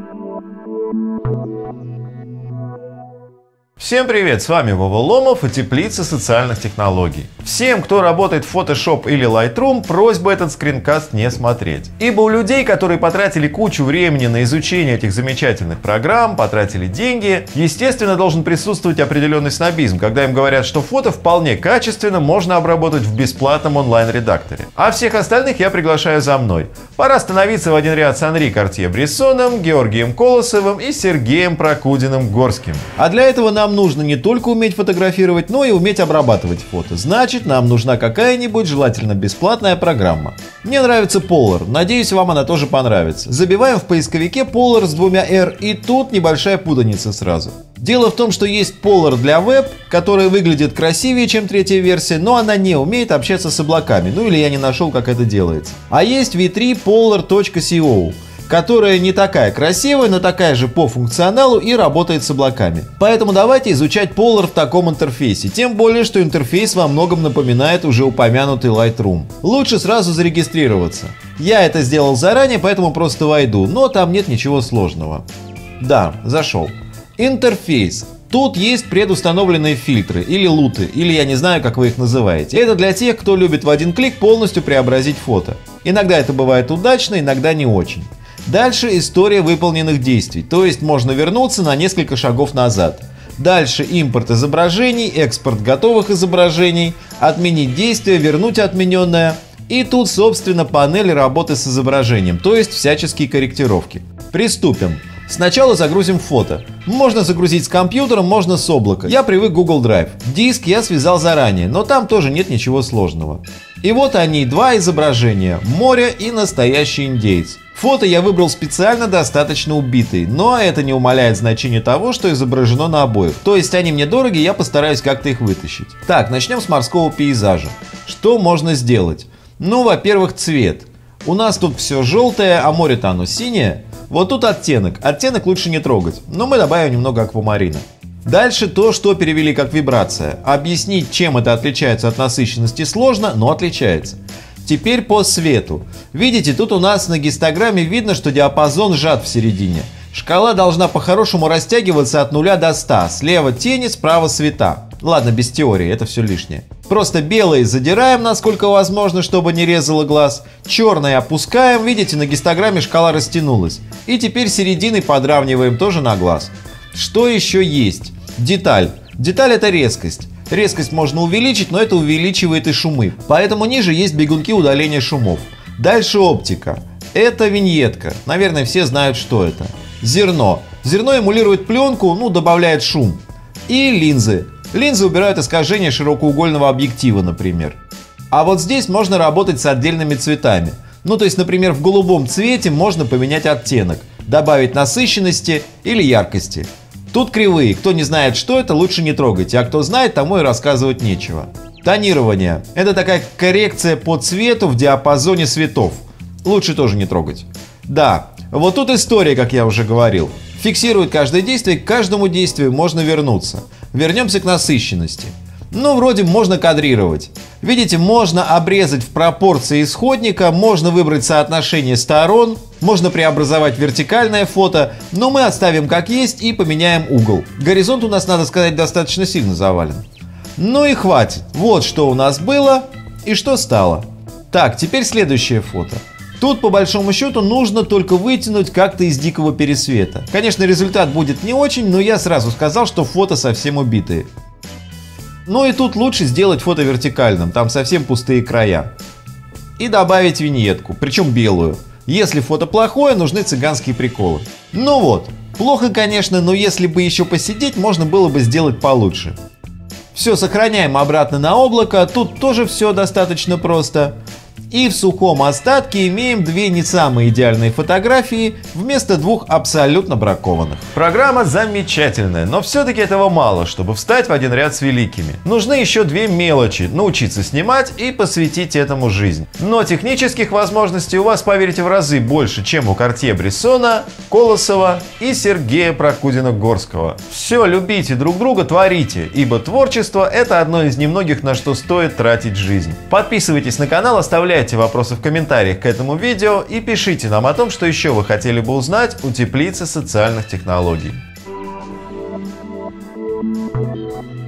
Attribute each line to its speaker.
Speaker 1: Всем привет, с вами Вова Ломов и Теплица социальных технологий. Всем, кто работает в Photoshop или Lightroom, просьба этот скринкаст не смотреть. Ибо у людей, которые потратили кучу времени на изучение этих замечательных программ, потратили деньги, естественно, должен присутствовать определенный снобизм, когда им говорят, что фото вполне качественно можно обработать в бесплатном онлайн-редакторе. А всех остальных я приглашаю за мной. Пора становиться в один ряд с Анри Картье-Брессоном, Георгием Колосовым и Сергеем Прокудиным-Горским. А для этого нам нужно не только уметь фотографировать, но и уметь обрабатывать фото. Значит, нам нужна какая-нибудь, желательно бесплатная программа. Мне нравится Polar, надеюсь, вам она тоже понравится. Забиваем в поисковике Polar с двумя R, и тут небольшая путаница сразу. Дело в том, что есть Polar для веб, которая выглядит красивее, чем третья версия, но она не умеет общаться с облаками, ну или я не нашел, как это делается. А есть v3 polar.co, которая не такая красивая, но такая же по функционалу и работает с облаками. Поэтому давайте изучать Polar в таком интерфейсе, тем более, что интерфейс во многом напоминает уже упомянутый Lightroom. Лучше сразу зарегистрироваться. Я это сделал заранее, поэтому просто войду, но там нет ничего сложного. Да, зашел. Интерфейс. Тут есть предустановленные фильтры, или луты, или я не знаю, как вы их называете. Это для тех, кто любит в один клик полностью преобразить фото. Иногда это бывает удачно, иногда не очень. Дальше история выполненных действий, то есть можно вернуться на несколько шагов назад. Дальше импорт изображений, экспорт готовых изображений, отменить действие, вернуть отмененное. И тут, собственно, панель работы с изображением, то есть всяческие корректировки. Приступим. Сначала загрузим фото. Можно загрузить с компьютером, можно с облака. Я привык к Google Drive. Диск я связал заранее, но там тоже нет ничего сложного. И вот они, два изображения: море и настоящий индеец. Фото я выбрал специально достаточно убитые, но это не умаляет значение того, что изображено на обоих. То есть они мне дороги, я постараюсь как-то их вытащить. Так, начнем с морского пейзажа. Что можно сделать? Ну, во-первых, цвет. У нас тут все желтое, а море-то оно синее. Вот тут оттенок. Оттенок лучше не трогать, но мы добавим немного аквамарина. Дальше то, что перевели как вибрация. Объяснить, чем это отличается от насыщенности, сложно, но отличается. Теперь по свету. Видите, тут у нас на гистограмме видно, что диапазон сжат в середине. Шкала должна по-хорошему растягиваться от 0 до 100. Слева тени, справа света. Ладно, без теории, это все лишнее. Просто белые задираем, насколько возможно, чтобы не резало глаз. Черные опускаем. Видите, на гистограмме шкала растянулась. И теперь середины подравниваем тоже на глаз. Что еще есть? Деталь. Деталь — это резкость. Резкость можно увеличить, но это увеличивает и шумы. Поэтому ниже есть бегунки удаления шумов. Дальше оптика. Это виньетка. Наверное, все знают, что это. Зерно. Зерно эмулирует пленку, ну, добавляет шум. И линзы. Линзы убирают искажение широкоугольного объектива, например. А вот здесь можно работать с отдельными цветами. Ну, то есть, например, в голубом цвете можно поменять оттенок, добавить насыщенности или яркости. Тут кривые. Кто не знает, что это, лучше не трогайте, а кто знает, тому и рассказывать нечего. Тонирование. Это такая коррекция по цвету в диапазоне цветов. Лучше тоже не трогать. Да, вот тут история, как я уже говорил. Фиксирует каждое действие, к каждому действию можно вернуться. Вернемся к насыщенности. Ну, вроде можно кадрировать. Видите, можно обрезать в пропорции исходника, можно выбрать соотношение сторон, можно преобразовать вертикальное фото, но мы оставим как есть и поменяем угол. Горизонт у нас, надо сказать, достаточно сильно завален. Ну и хватит. Вот что у нас было и что стало. Так, теперь следующее фото. Тут, по большому счету, нужно только вытянуть как-то из дикого пересвета. Конечно, результат будет не очень, но я сразу сказал, что фото совсем убитые. Ну и тут лучше сделать фото вертикальным, там совсем пустые края. И добавить виньетку, причем белую. Если фото плохое, нужны цыганские приколы. Ну вот, плохо, конечно, но если бы еще посидеть, можно было бы сделать получше. Все сохраняем обратно на облако, тут тоже все достаточно просто. И в сухом остатке имеем две не самые идеальные фотографии вместо двух абсолютно бракованных. Программа замечательная, но все-таки этого мало, чтобы встать в один ряд с великими. Нужны еще две мелочи: научиться снимать и посвятить этому жизнь. Но технических возможностей у вас, поверьте, в разы больше, чем у Картье-Брессона, Колосова и Сергея Прокудина-Горского. Все, любите друг друга, творите, ибо творчество — это одно из немногих, на что стоит тратить жизнь. Подписывайтесь на канал, оставляйте Оставляйте вопросы в комментариях к этому видео и пишите нам о том, что еще вы хотели бы узнать у Теплицы социальных технологий.